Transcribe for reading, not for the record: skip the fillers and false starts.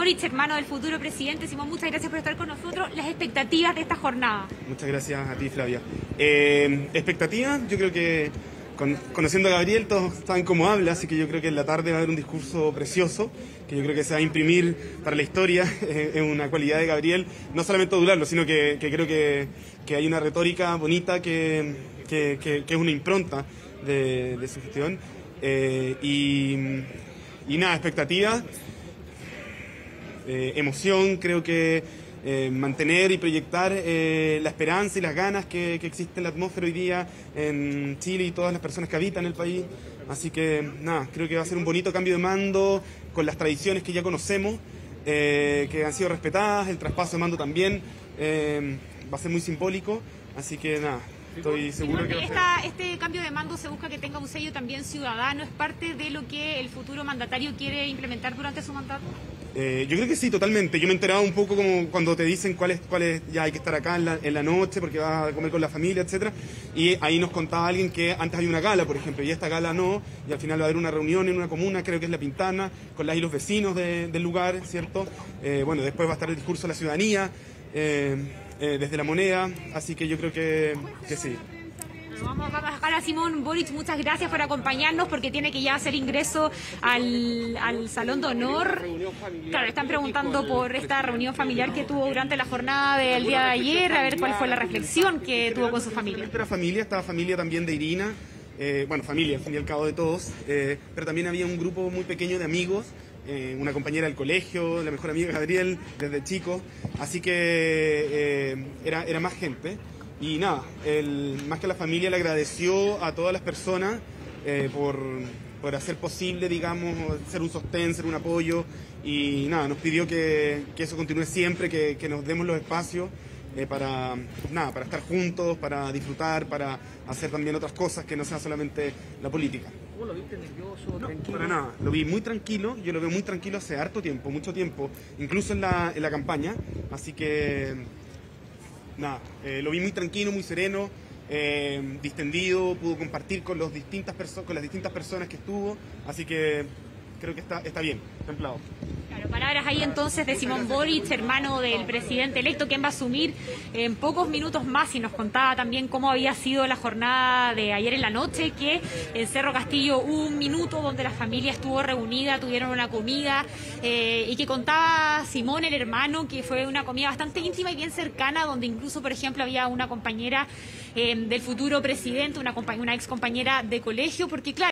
Boric, hermano del futuro presidente. Simón, muchas gracias por estar con nosotros. Las expectativas de esta jornada. Muchas gracias a ti, Flavia. Expectativas, yo creo que conociendo a Gabriel todos saben cómo habla, así que yo creo que en la tarde va a haber un discurso precioso, que yo creo que se va a imprimir para la historia. Es una cualidad de Gabriel, no solamente durarlo, sino que creo que hay una retórica bonita que es una impronta de su gestión. Y nada, expectativas, emoción, creo que mantener y proyectar la esperanza y las ganas que existe en la atmósfera hoy día en Chile y todas las personas que habitan el país. Así que nada, creo que va a ser un bonito cambio de mando con las tradiciones que ya conocemos, que han sido respetadas, el traspaso de mando también va a ser muy simbólico, así que nada. Estoy seguro que este cambio de mando se busca que tenga un sello también ciudadano. ¿Es parte de lo que el futuro mandatario quiere implementar durante su mandato? Yo creo que sí, totalmente. Yo me he enterado un poco como cuando te dicen cuál es ya hay que estar acá en la noche porque vas a comer con la familia, etcétera. Y ahí nos contaba alguien que antes había una gala, por ejemplo, y esta gala no, y al final va a haber una reunión en una comuna, creo que es La Pintana, con las y los vecinos del lugar, ¿cierto? Bueno, después va a estar el discurso de la ciudadanía, desde La Moneda, así que yo creo que sí. Vamos a dejar a Simón Boric, muchas gracias por acompañarnos porque tiene que ya hacer ingreso al Salón de Honor. Claro, están preguntando por esta reunión familiar que tuvo durante la jornada del día de ayer, a ver cuál fue la reflexión que tuvo con su familia. Estaba familia también de Irina, bueno, familia al fin y al cabo de todos, pero también había un grupo muy pequeño de amigos, una compañera del colegio, la mejor amiga de Gabriel desde chico, así que era más gente. Y nada, más que la familia le agradeció a todas las personas por hacer posible, digamos, ser un sostén, ser un apoyo. Y nada, nos pidió que eso continúe siempre, que nos demos los espacios para estar juntos, para disfrutar, para hacer también otras cosas que no sean solamente la política. ¿Cómo lo viste, nervioso, tranquilo? Para nada, lo vi muy tranquilo, yo lo veo muy tranquilo hace harto tiempo, mucho tiempo, incluso en la campaña, así que... Nada, lo vi muy tranquilo, muy sereno, distendido, pudo compartir con las distintas personas que estuvo, así que creo que está bien, templado. Claro, palabras ahí entonces de Simón Boric, hermano del presidente electo, quien va a asumir en pocos minutos más, y nos contaba también cómo había sido la jornada de ayer en la noche, que en Cerro Castillo hubo un minuto donde la familia estuvo reunida, tuvieron una comida, y que contaba Simón, el hermano, que fue una comida bastante íntima y bien cercana, donde incluso, por ejemplo, había una compañera del futuro presidente, una ex compañera de colegio, porque claro,